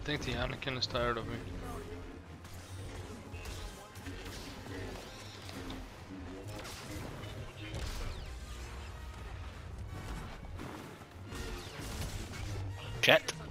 think the Anakin is tired of me. Jet.